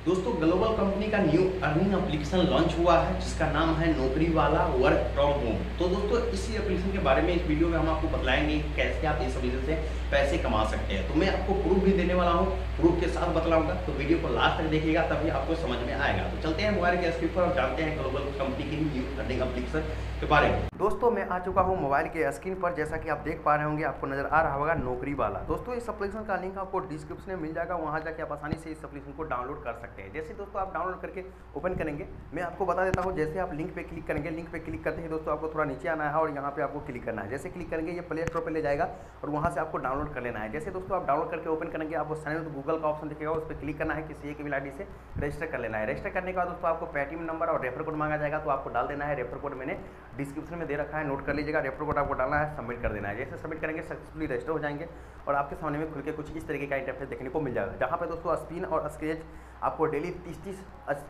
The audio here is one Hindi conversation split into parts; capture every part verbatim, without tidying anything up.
दोस्तों ग्लोबल कंपनी का न्यू अर्निंग एप्लीकेशन लॉन्च हुआ है जिसका नाम है नौकरी वाला वर्क फ्रॉम होम। तो दोस्तों इसी एप्लीकेशन के बारे में इस वीडियो में हम आपको बताएंगे कैसे आप इस एप्लीकेशन से पैसे कमा सकते हैं। तो मैं आपको प्रूफ भी देने वाला हूँ, प्रूफ के साथ बतलाऊंगा, तो वीडियो को लास्ट तक देखिएगा तभी आपको समझ में आएगा। तो चलते हैं मोबाइल के स्क्रीन पर और जानते हैं ग्लोबल कंपनी की न्यू अर्निंग एप्लीकेशन के बारे में। दोस्तों मैं आ चुका हूँ मोबाइल के स्क्रीन पर, जैसा कि आप देख पा रहे होंगे, आपको नजर आ रहा होगा नौकरी वाला। दोस्तों इस एप्लीकेशन का लिंक आपको डिस्क्रिप्शन में मिल जाएगा, वहाँ जाके आप आसानी से इस एप्लीकेशन को डाउनलोड कर सकते हैं। जैसे दोस्तों आप डाउनलोड करके ओपन करेंगे, मैं आपको बता देता हूँ, जैसे आप लिंक पे क्लिक करेंगे, लिंक पे क्लिक करते ही दोस्तों आपको थोड़ा नीचे आना है और यहाँ पे आपको क्लिक करना है। जैसे क्लिक करेंगे ये प्ले स्टोर पे ले जाएगा और वहाँ से आपको डाउनलोड कर लेना है। जैसे दोस्तों आप डाउनलोड करके ओपन करेंगे, आपको साइन इन गूगल का ऑप्शन दिखेगा, उस पर क्लिक करना है, किसी एक ईमेल आईडी से रजिस्टर कर लेना है। रजिस्टर करने के बाद दोस्तों आपको पेटीएम नंबर और रेफर कोड मांगा जाएगा, तो आपको डाल देना है। रेफर कोड मैंने डिस्क्रिप्शन में दे रखा है, नोट कर लीजिएगा। रेफर कोड आपको डालना है, सबमिट कर देना है। जैसे सबमिट करेंगे सक्सेसफुली रजिस्टर हो जाएंगे और आपके सामने में खुल के कुछ इस तरीके का इंटरफेस देखने को मिल जाएगा, जहाँ पे दोस्तों स्पिन और स्क्रैच आपको डेली तीस तीस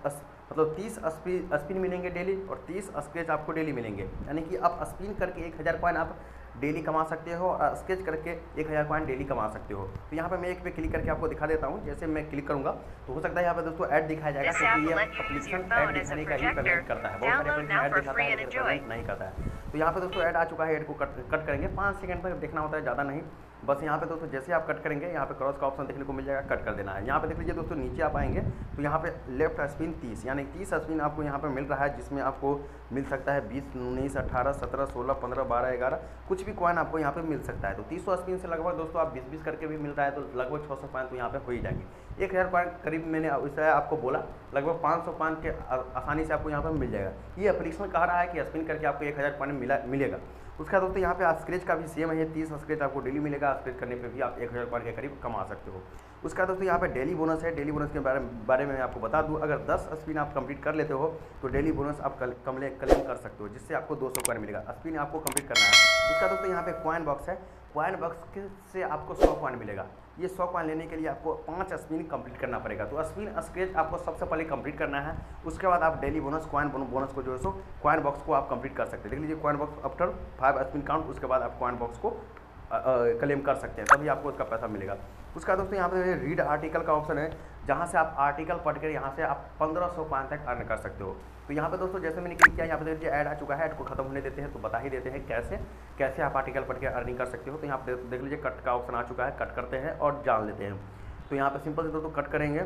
मतलब तीस स्पिन मिलेंगे डेली और तीस स्क्रैच आपको डेली मिलेंगे। यानी कि आप स्पिन करके एक हज़ार कॉइन आप डेली कमा सकते हो और स्केच करके एक हज़ार कॉइन डेली कमा सकते हो। तो यहाँ पे मैं एक पे क्लिक करके आपको दिखा देता हूँ। जैसे मैं क्लिक करूँगा तो हो सकता है यहाँ पे दोस्तों ऐड दिखाया जाएगा, क्योंकि ये एप्लीकेशन ऐड दिखाने का ही पेमेंट करता है। बहुत सारे एप्लीकेशन ऐड दिखाता है लेकिन पेमेंट नहीं करता है। तो यहाँ पे दोस्तों ऐड आ चुका है, ऐड को कट कट करेंगे, पाँच सेकंड तक देखना होता है, ज़्यादा नहीं। बस यहाँ पे दोस्तों जैसे आप कट करेंगे, यहाँ पे क्रॉस का ऑप्शन देखने को मिल जाएगा, कट कर देना है। यहाँ पे देख लीजिए दोस्तों, नीचे आप आएंगे तो यहाँ पे लेफ्ट स्पिन तीस, यानी तीस स्पिन आपको यहाँ पे मिल रहा है, जिसमें आपको मिल सकता है बीस, उन्नीस, अठारह, सत्रह, सोलह, पंद्रह, बारह, ग्यारह, कुछ भी कॉइन आपको यहाँ पे मिल सकता है। तो तीस सौ स्पिन से लगभग दोस्तों आप बीस बीस करके भी मिल रहा है, तो लगभग छः सौ कॉइन तो यहाँ पे हो ही जाएंगे। एक हज़ार कॉइन करीब मैंने इससे आपको बोला, लगभग पाँच सौ कॉइन के आसानी से आपको यहाँ पर मिल जाएगा। ये एप्लीकेशन कह रहा है कि स्पिन करके आपको एक हज़ार कॉइन मिला मिलेगा। उसका दोस्तों यहाँ पे स्क्रैच का भी सेम है, तीस स्क्रैच आपको डेली मिलेगा। स्क्रैच करने पे भी आप एक हज़ार कॉइन के करीब कमा सकते हो। उसका दोस्तों यहाँ पे डेली बोनस है। डेली बोनस के बारे बारे में मैं आपको बता दूँ, अगर दस स्पिन आप कंप्लीट कर लेते हो तो डेली बोनस आप कमले क्लेम कर सकते हो, जिससे आपको दो सौ कॉइन मिलेगा। स्पिन आपको कंप्लीट करना है। उसका दोस्तों यहाँ पे कॉइन बॉक्स है, कॉइन बॉक्स से आपको सौ कॉइन मिलेगा। ये सौ कॉइन लेने के लिए आपको पाँच स्पिन कंप्लीट करना पड़ेगा। तो स्पिन स्क्रैच आपको सबसे पहले कंप्लीट करना है, उसके बाद आप डेली बोनस कॉइन बोनस को जो है सो कॉइन बॉक्स को आप कंप्लीट कर सकते हैं। देख लीजिए coin box after five spin count, उसके बाद आप कॉइन बॉक्स को क्लेम कर सकते हैं, तभी आपको उसका पैसा मिलेगा। उसका दोस्तों यहाँ पे रीड आर्टिकल का ऑप्शन है, जहाँ से आप आर्टिकल पढ़ कर यहाँ से आप पंद्रह सौ कॉइन तक अर्न कर सकते हो। तो यहाँ पे दोस्तों जैसे मैंने क्लिक किया, यहाँ पे देखिए ऐड आ चुका है। ऐड को खत्म होने देते हैं तो बता ही देते हैं कैसे कैसे आप आर्टिकल पढ़ के अर्निंग कर सकते हो। तो यहाँ पे देख लीजिए कट का ऑप्शन आ चुका है, कट करते हैं और जान लेते हैं। तो यहाँ पे सिंपल से दोस्तों कट करेंगे,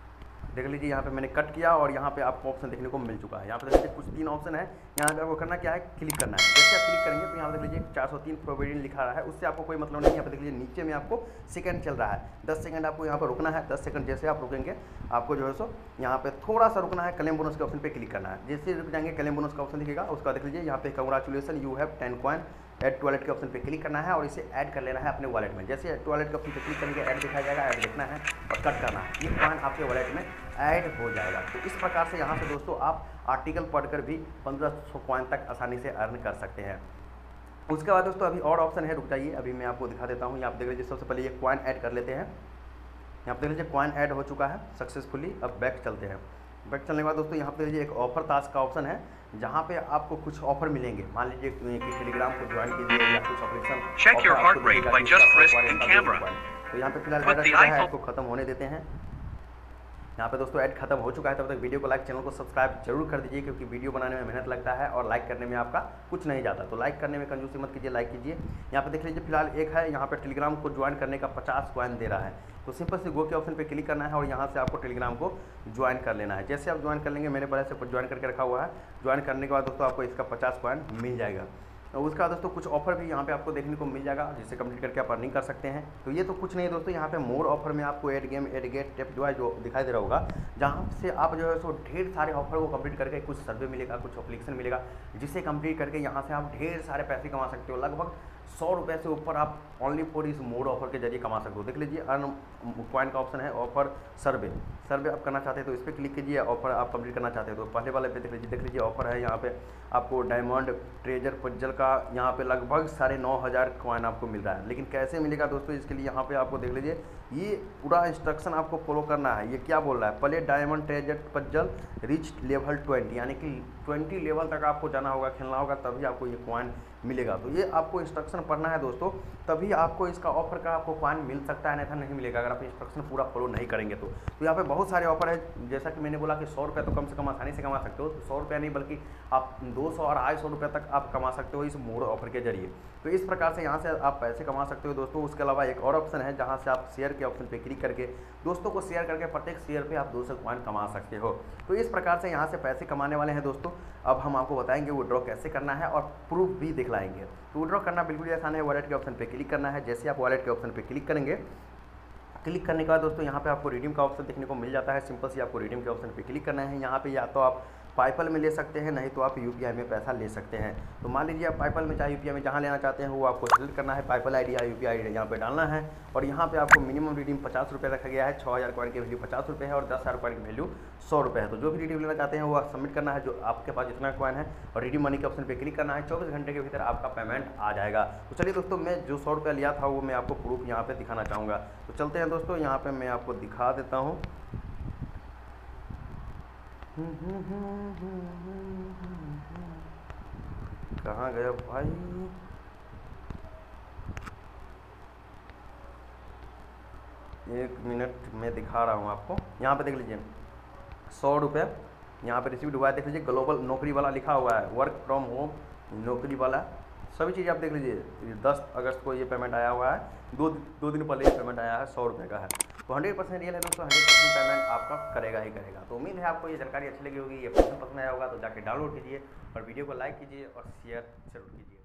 देख लीजिए यहाँ पे मैंने कट किया और यहाँ पे आपको ऑप्शन देखने को मिल चुका है। यहाँ पे देख लीजिए कुछ तीन ऑप्शन है, यहाँ पे आपको करना क्या है, क्लिक करना है। जैसे आप क्लिक करेंगे तो यहाँ पे देख लीजिए चार सौ तीन प्रोविडेंट लिखा रहा है, उससे आपको कोई मतलब नहीं। यहाँ पे देख लीजिए नीचे में आपको सेकंड चल रहा है, दस सेकंड आपको यहाँ पर रुकना है। दस सेकंड जैसे आप रुकेंगे, आपको जो है सो यहाँ पे थोड़ा सा रुकना है, क्लेम बोनस के ऑप्शन पे क्लिक करना है। जैसे रुक जाएंगे, क्लेम बोनस का ऑप्शन दिखेगा, उसका देख लीजिए यहाँ पे congratulation you have ten coin. Add to wallet के ऑप्शन पे क्लिक करना है और इसे ऐड कर लेना है अपने वॉलेट में। जैसे ऐड टू वॉलेट के ऑप्शन पे क्लिक करेंगे, ऐड दिखाया जाएगा, ऐड देखना है और कट करना है, ये कॉइन आपके वॉलेट में ऐड हो जाएगा। तो इस प्रकार से यहाँ से दोस्तों आप आर्टिकल पढ़कर भी पंद्रह सौ कॉइन तक आसानी से अर्न कर सकते हैं। उसके बाद दोस्तों अभी और ऑप्शन है, रुक जाइए अभी मैं आपको दिखा देता हूँ। यहाँ पर देख लीजिए सबसे पहले ये कॉइन ऐड कर लेते हैं। यहाँ पर देख लीजिए कॉइन ऐड हो चुका है सक्सेसफुली। अब बैक चलते हैं। बैक चलने के बाद दोस्तों यहाँ पे लीजिए एक ऑफर टास्क का ऑप्शन है, जहाँ पे आपको कुछ ऑफर मिलेंगे। मान लीजिए कि टेलीग्राम को ज्वाइन कीजिए या कुछ ऑपरेशन। तो यहाँ पे फिलहाल है, आपको खत्म होने देते हैं। यहाँ पे दोस्तों ऐड खत्म हो चुका है। तब तक वीडियो को लाइक, चैनल को सब्सक्राइब जरूर कर दीजिए, क्योंकि वीडियो बनाने में मेहनत लगता है और लाइक करने में आपका कुछ नहीं जाता। तो लाइक करने में कंजूसी मत कीजिए, लाइक कीजिए। यहाँ पे देख लीजिए फिलहाल एक है, यहाँ पे टेलीग्राम को ज्वाइन करने का पचास कॉइन दे रहा है। तो सिंपल से गो के ऑप्शन पे क्लिक करना है और यहाँ से आपको टेलीग्राम को ज्वाइन कर लेना है। जैसे आप ज्वाइन कर लेंगे, मैंने पहले से ज्वाइन करके रखा हुआ है। ज्वाइन करने के बाद दोस्तों आपको इसका पचास कॉइन मिल जाएगा। और उसका दोस्तों कुछ ऑफर भी यहाँ पे आपको देखने को मिल जाएगा, जिसे कंप्लीट करके आप अर्निंग कर सकते हैं। तो ये तो कुछ नहीं दोस्तों, यहाँ पे मोर ऑफर में आपको ad game, ad get, tip जो है जो दिखाई दे रहा होगा, जहाँ से आप जो है सो ढेर सारे ऑफर को कंप्लीट करके कुछ सर्वे मिलेगा, कुछ एप्लीकेशन मिलेगा, जिसे कंप्लीट करके यहाँ से आप ढेर सारे पैसे कमा सकते हो। लगभग सौ रुपये से ऊपर आप ओनली फॉर इस मोड ऑफर के जरिए कमा सकते हो। देख लीजिए अर्न कॉइन का ऑप्शन है, ऑफर सर्वे। सर्वे आप करना चाहते हैं तो इस पर क्लिक कीजिए। ऑफर आप कंप्लीट करना चाहते हैं तो पहले वाले पे देख लीजिए। देख लीजिए ऑफर है, यहाँ पे आपको डायमंड, ट्रेजर, पज्जल का यहाँ पे लगभग साढ़े नौ हज़ार कॉइन आपको मिल रहा है। लेकिन कैसे मिलेगा दोस्तों, इसके लिए यहाँ पे आपको देख लीजिए, ये पूरा इंस्ट्रक्शन आपको फॉलो करना है। ये क्या बोल रहा है, पहले diamond, treasure, puzzle, reach level twenty, यानी कि ट्वेंटी लेवल तक आपको जाना होगा, खेलना होगा, तभी आपको ये कॉइन मिलेगा। तो ये आपको इंस्ट्रक्शन पढ़ना है दोस्तों, तभी आपको इसका ऑफर का आपको कॉइन मिल सकता है, नहीं था नहीं मिलेगा अगर आप इंस्ट्रक्शन पूरा फॉलो नहीं करेंगे तो। तो यहाँ पे बहुत सारे ऑफर है, जैसा कि मैंने बोला कि सौ रुपये तो कम से कम आसानी से कमा सकते हो। तो सौ रुपये नहीं बल्कि आप दो सौ और ढाई सौ रुपये तक आप कमा सकते हो इस मोड ऑफर के जरिए। तो इस प्रकार से यहाँ से आप पैसे कमा सकते हो दोस्तों। उसके अलावा एक और ऑप्शन है जहाँ से आप शेयर के ऑप्शन पे क्लिक करके दोस्तों को शेयर करके प्रत्येक शेयर पे आप दो सौ कॉइन कमा सकते हो। तो इस प्रकार से यहाँ से पैसे कमाने वाले हैं दोस्तों। अब हम आपको बताएंगे विड्रॉ कैसे करना है और प्रूफ भी दिखलाएंगे। तो विड्रॉ करना बिल्कुल आसान है, वॉलेट के ऑप्शन पे क्लिक करना है। जैसे आप वॉलेट के ऑप्शन पे क्लिक करेंगे, क्लिक करने के बाद दोस्तों यहाँ पे आपको रिडीम का ऑप्शन देखने को मिल जाता है। सिंपल सी आपको रिडीम के ऑप्शन पे क्लिक करना है। यहाँ पे या तो आप पाईपल में ले सकते हैं, नहीं तो आप यूपीआई में पैसा ले सकते हैं। तो मान लीजिए आप पाईपल में चाहे यूपीआई में जहाँ लेना चाहते हैं वो आपको सेलेक्ट करना है। पाईपल आईडी या यूपीआई आईडी यहाँ पे डालना है और यहाँ पे आपको मिनिमम रिडीम पचास रुपये रखा गया है। छः हज़ार कॉइन की वैल्यू पचास रुपये है और दस हज़ार कॉइन की वैल्यू सौ रुपये है। तो जो भी रिडीम लेना चाहते हैं वो सबमिट करना है, जो आपके पास जितना कॉइन है, और रिडीम मनी के ऑप्शन पर क्लिक करना है। चौबीस घंटे के भीतर आपका पेमेंट आ जाएगा। तो चलिए दोस्तों, मैं जो सौ रुपये लिया था वो मैं आपको प्रूफ यहाँ पर दिखाना चाहूँगा। तो चलते हैं दोस्तों, यहाँ पर मैं आपको दिखा देता हूँ। कहाँ गया भाई? एक मिनट में दिखा रहा हूँ आपको। यहाँ पे देख लीजिए सौ रुपये यहाँ पे रिसीव्ड हुआ है। देख लीजिए ग्लोबल नौकरी वाला लिखा हुआ है, वर्क फ्रॉम होम नौकरी वाला, सभी चीज़ आप देख लीजिए। दस अगस्त को ये पेमेंट आया हुआ है, दो दो दिन पहले ये पेमेंट आया है, सौ रुपये का है। तो हंड्रेड परसेंट रियल है दोस्तों, हंड्रेड परसेंट पेमेंट आपका करेगा ही करेगा। तो उम्मीद है आपको ये जानकारी अच्छी लगी होगी। ये पसंद पसंद आया होगा तो जाके डाउनलोड कीजिए और वीडियो को लाइक कीजिए और शेयर जरूर कीजिए।